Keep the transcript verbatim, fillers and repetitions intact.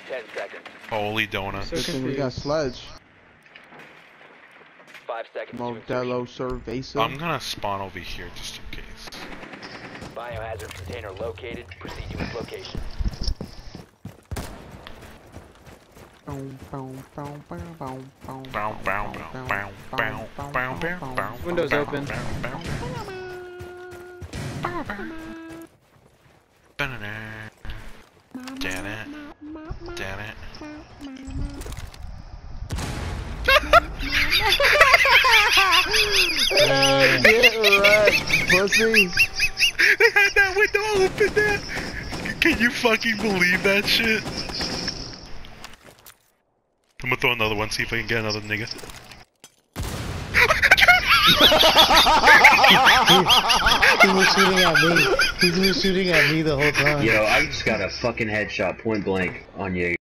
ten seconds. Holy donut. Good thing we got Sledge. Five seconds. Modelo Cerveza. I'm gonna spawn over here just in case. Biohazard container located. Proceed to its location. Windows open. Damn it. Damn it. Get wrecked, pussy. They had that window open there. Can you fucking believe that shit? I'm gonna throw another one, see if I can get another nigga. He was shooting at me. He was shooting at me the whole time. Yo, I just got a fucking headshot point blank on you.